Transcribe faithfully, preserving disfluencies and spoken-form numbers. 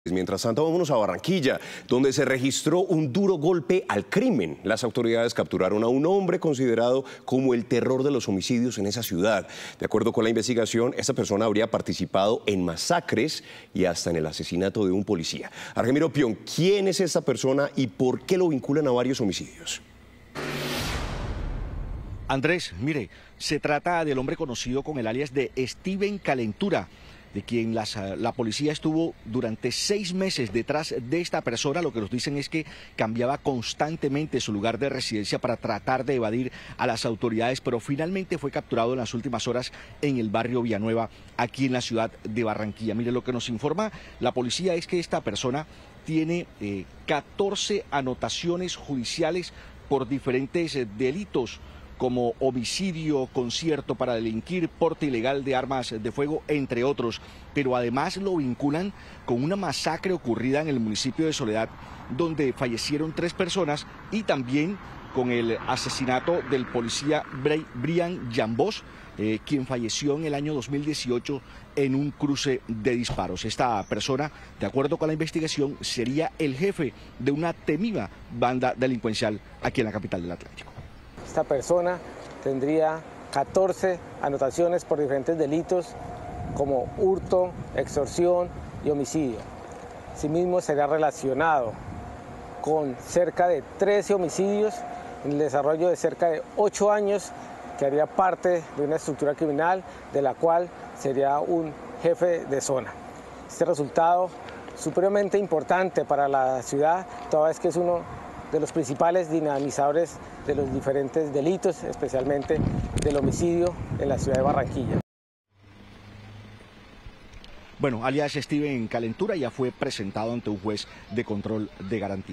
Mientras tanto, vámonos a Barranquilla, donde se registró un duro golpe al crimen. Las autoridades capturaron a un hombre considerado como el terror de los homicidios en esa ciudad. De acuerdo con la investigación, esta persona habría participado en masacres y hasta en el asesinato de un policía. Argemiro Pion, ¿quién es esta persona y por qué lo vinculan a varios homicidios? Andrés, mire, se trata del hombre conocido con el alias de Steven Calentura, de quien las, la policía estuvo durante seis meses detrás de esta persona. Lo que nos dicen es que cambiaba constantemente su lugar de residencia para tratar de evadir a las autoridades, pero finalmente fue capturado en las últimas horas en el barrio Villanueva, aquí en la ciudad de Barranquilla. Mire, lo que nos informa la policía es que esta persona tiene eh, catorce anotaciones judiciales por diferentes eh, delitos, como homicidio, concierto para delinquir, porte ilegal de armas de fuego, entre otros. Pero además lo vinculan con una masacre ocurrida en el municipio de Soledad, donde fallecieron tres personas, y también con el asesinato del policía Brian Llambos, eh, quien falleció en el año dos mil dieciocho en un cruce de disparos. Esta persona, de acuerdo con la investigación, sería el jefe de una temida banda delincuencial aquí en la capital del Atlántico. Esta persona tendría catorce anotaciones por diferentes delitos como hurto, extorsión y homicidio. Asimismo, será relacionado con cerca de trece homicidios en el desarrollo de cerca de ocho años, que haría parte de una estructura criminal de la cual sería un jefe de zona. Este resultado supremamente importante para la ciudad, toda vez que es uno de los principales dinamizadores de los diferentes delitos, especialmente del homicidio en la ciudad de Barranquilla. Bueno, alias Steven Calentura ya fue presentado ante un juez de control de garantía.